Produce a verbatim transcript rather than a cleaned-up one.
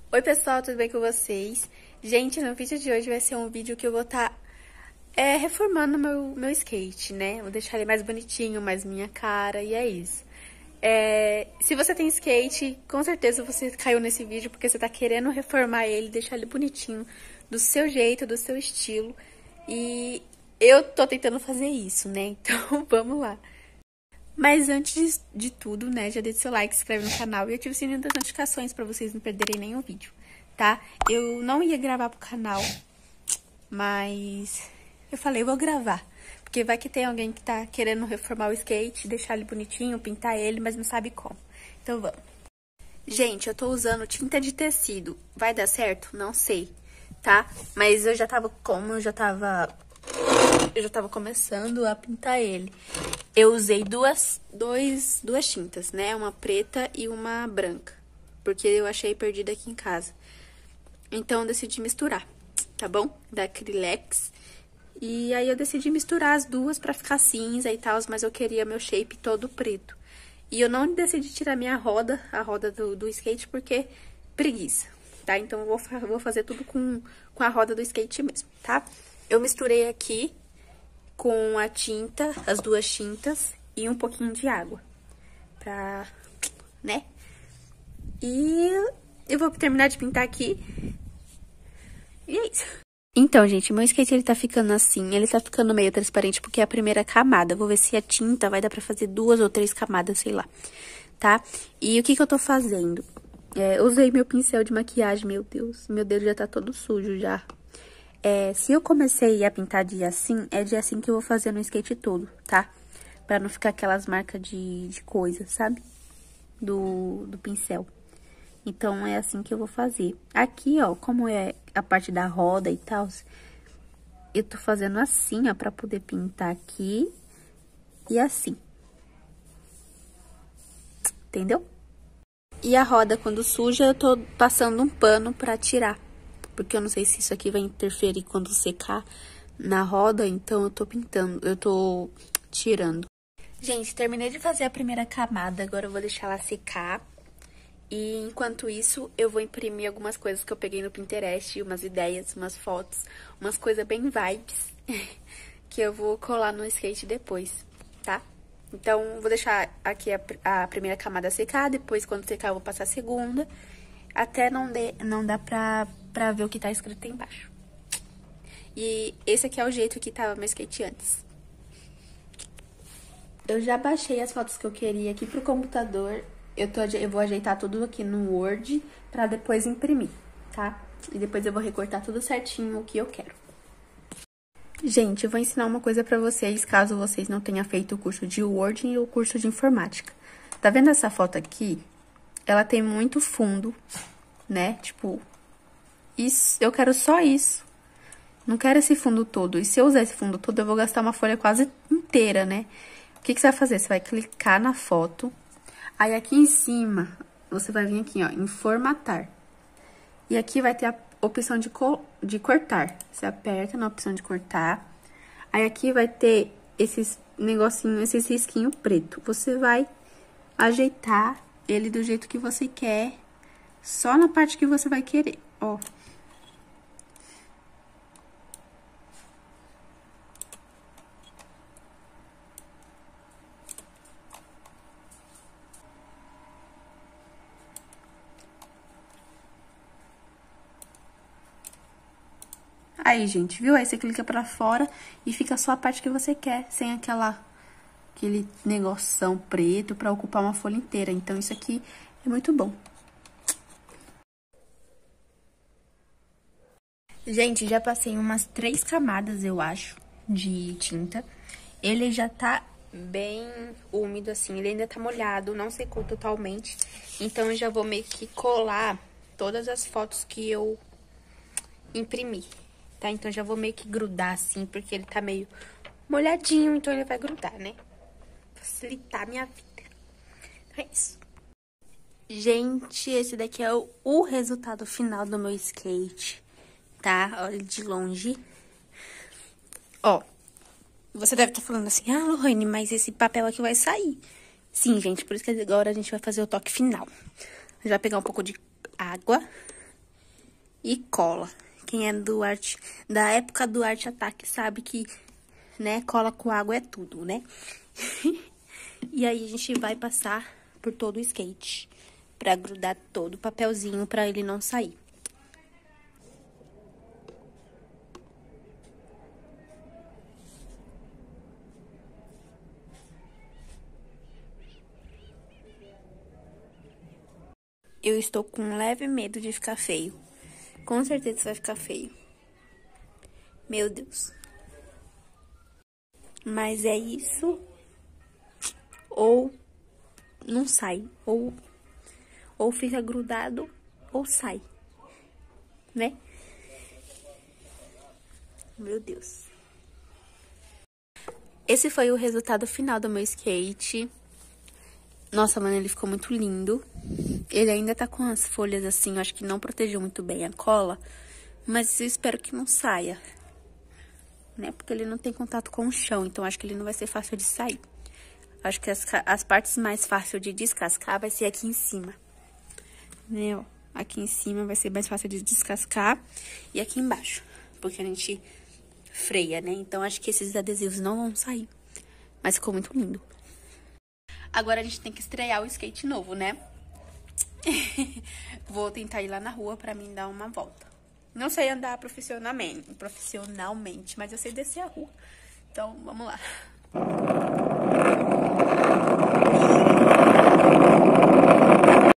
Oi pessoal, tudo bem com vocês? Gente, no vídeo de hoje vai ser um vídeo que eu vou estar tá, é, reformando meu, meu skate, né? Vou deixar ele mais bonitinho, mais minha cara, e é isso. É, se você tem skate, com certeza você caiu nesse vídeo porque você tá querendo reformar ele, deixar ele bonitinho, do seu jeito, do seu estilo. E eu tô tentando fazer isso, né? Então, vamos lá. Mas antes de tudo, né, já deixa seu like, se inscreve no canal e ativa o sininho das notificações pra vocês não perderem nenhum vídeo, tá? Eu não ia gravar pro canal, mas eu falei, vou gravar. Porque vai que tem alguém que tá querendo reformar o skate, deixar ele bonitinho, pintar ele, mas não sabe como. Então vamos. Gente, eu tô usando tinta de tecido. Vai dar certo? Não sei, tá? Mas eu já tava, como eu já tava... Eu já tava começando a pintar ele. Eu usei duas, dois, duas tintas, né? Uma preta e uma branca. Porque eu achei perdida aqui em casa. Então, eu decidi misturar, tá bom? Da Acrylex. E aí, eu decidi misturar as duas pra ficar cinza e tal. Mas eu queria meu shape todo preto. E eu não decidi tirar minha roda, a roda do, do skate, porque preguiça, tá? Então, eu vou, vou fazer tudo com, com a roda do skate mesmo, tá? Eu misturei aqui com a tinta, as duas tintas e um pouquinho de água. Pra, né? E eu vou terminar de pintar aqui. E é isso. Então, gente, meu skate, ele tá ficando assim. Ele tá ficando meio transparente porque é a primeira camada. Vou ver se a tinta vai dar pra fazer duas ou três camadas, sei lá. Tá? E o que que eu tô fazendo? É, usei meu pincel de maquiagem, meu Deus. Meu dedo já tá todo sujo já. É, se eu comecei a pintar de assim, é de assim que eu vou fazer no skate todo, tá? Pra não ficar aquelas marcas de, de coisa, sabe? Do, do pincel. Então, é assim que eu vou fazer. Aqui, ó, como é a parte da roda e tal, eu tô fazendo assim, ó, pra poder pintar aqui e assim. Entendeu? E a roda, quando suja, eu tô passando um pano pra tirar. Porque eu não sei se isso aqui vai interferir quando secar na roda, então eu tô pintando, eu tô tirando. Gente, terminei de fazer a primeira camada, agora eu vou deixar ela secar. E enquanto isso, eu vou imprimir algumas coisas que eu peguei no Pinterest, umas ideias, umas fotos, umas coisas bem vibes, que eu vou colar no skate depois, tá? Então, vou deixar aqui a, a primeira camada secar, depois quando secar eu vou passar a segunda, até não, de, não dá pra... pra ver o que tá escrito aí embaixo. E esse aqui é o jeito que tava meu skate antes. Eu já baixei as fotos que eu queria aqui pro computador. Eu, tô, eu vou ajeitar tudo aqui no Word pra depois imprimir, tá? E depois eu vou recortar tudo certinho o que eu quero. Gente, eu vou ensinar uma coisa pra vocês, caso vocês não tenham feito o curso de Word e o curso de Informática. Tá vendo essa foto aqui? Ela tem muito fundo, né? Tipo... Isso, eu quero só isso. Não quero esse fundo todo. E se eu usar esse fundo todo, eu vou gastar uma folha quase inteira, né? O que que você vai fazer? Você vai clicar na foto. Aí, aqui em cima, você vai vir aqui, ó, em formatar. E aqui vai ter a opção de, co de cortar. Você aperta na opção de cortar. Aí, aqui vai ter esses negocinhos, esses risquinhos preto. Você vai ajeitar ele do jeito que você quer. Só na parte que você vai querer, ó. Aí, gente, viu? Aí você clica pra fora e fica só a parte que você quer, sem aquela, aquele negoção preto pra ocupar uma folha inteira. Então, isso aqui é muito bom. Gente, já passei umas três camadas, eu acho, de tinta. Ele já tá bem úmido, assim, ele ainda tá molhado, não secou totalmente. Então, eu já vou meio que colar todas as fotos que eu imprimi. Tá? Então, já vou meio que grudar, assim, porque ele tá meio molhadinho, então ele vai grudar, né? Facilitar a minha vida. Então, é isso. Gente, esse daqui é o, o resultado final do meu skate, tá? Olha de longe. Ó, você deve estar falando assim, ah, Lohane, mas esse papel aqui vai sair. Sim, gente, por isso que agora a gente vai fazer o toque final. A gente vai pegar um pouco de água e cola. Quem é do arte, da época do Arte Ataque sabe que, né, cola com água é tudo, né? E aí a gente vai passar por todo o skate pra grudar todo o papelzinho pra ele não sair. Eu estou com um leve medo de ficar feio. Com certeza vai ficar feio. Meu Deus. Mas é isso. Ou não sai. Ou, ou fica grudado ou sai. Né? Meu Deus. Esse foi o resultado final do meu skate. Nossa, mano, ele ficou muito lindo. Ele ainda tá com as folhas assim, eu acho que não protegeu muito bem a cola. Mas eu espero que não saia. Né? Porque ele não tem contato com o chão, então acho que ele não vai ser fácil de sair. Acho que as, as partes mais fáceis de descascar vai ser aqui em cima. Né, ó. Aqui em cima vai ser mais fácil de descascar. E aqui embaixo, porque a gente freia, né? Então, acho que esses adesivos não vão sair. Mas ficou muito lindo. Agora, a gente tem que estrear o skate novo, né? Vou tentar ir lá na rua pra mim dar uma volta. Não sei andar profissionalmente, profissionalmente, mas eu sei descer a rua. Então, vamos lá.